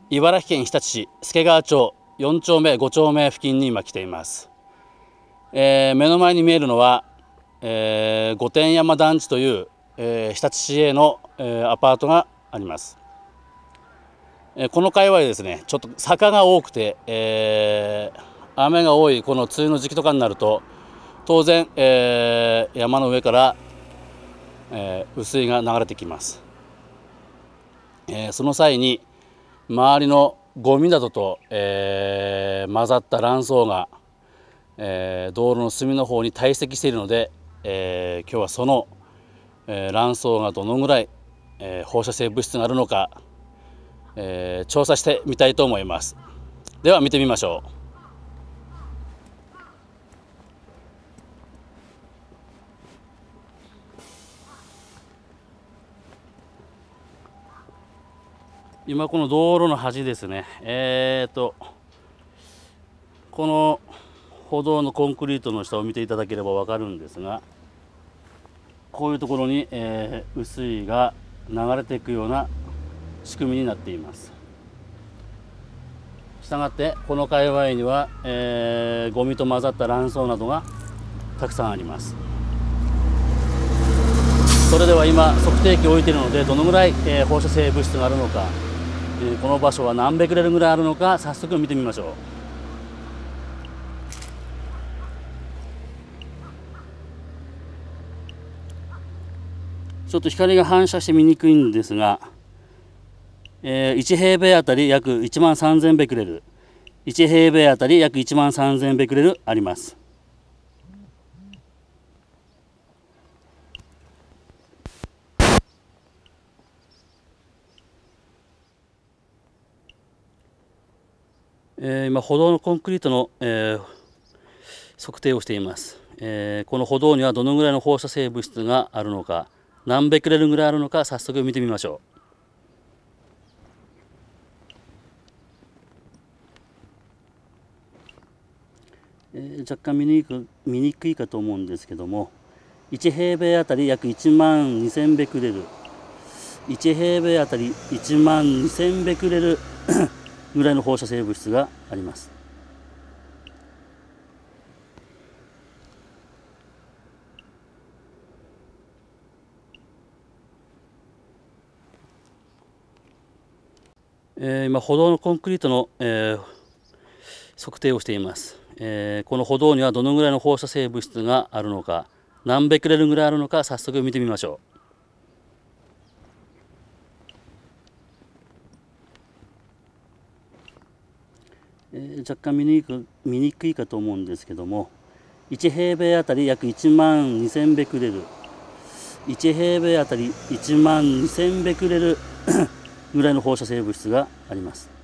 茨城県日立市助川町4丁目5丁目付近に今来ています。目の前に見えるのは、御殿山団地という、日立市営の、アパートがあります。この界隈ですね、ちょっと坂が多くて、雨が多いこの梅雨の時期とかになると当然、山の上から、雨水が流れてきます。その際に周りのゴミなどと、混ざった乱層が、道路の隅の方に堆積しているので、今日はその、乱層がどのぐらい、放射性物質があるのか、調査してみたいと思います。では見てみましょう。今この道路の端ですね、この歩道のコンクリートの下を見ていただければ分かるんですが、こういうところに、雨水が流れていくような仕組みになっています。したがってこの界隈には、ゴミと混ざった乱層などがたくさんあります。それでは今測定器を置いているのでどのぐらい、放射性物質があるのか、この場所は何ベクレルぐらいあるのか早速見てみましょう。ちょっと光が反射して見にくいんですが、1平米あたり約1万3000ベクレル、1平米あたり約1万3000ベクレルあります。今歩道のコンクリートの、測定をしています。この歩道にはどのぐらいの放射性物質があるのか、何ベクレルぐらいあるのか早速見てみましょう。若干見にくいかと思うんですけども、1平米あたり約1万2000ベクレル、1平米あたり1万2000ベクレルぐらいの放射性物質があります。今歩道のコンクリートの、測定をしています。この歩道にはどのぐらいの放射性物質があるのか、何ベクレルぐらいあるのか早速見てみましょう。若干見にくいかと思うんですけども、1平米あたり約1万2000ベクレル、1平米あたり1万2000ベクレルぐらいの放射性物質があります。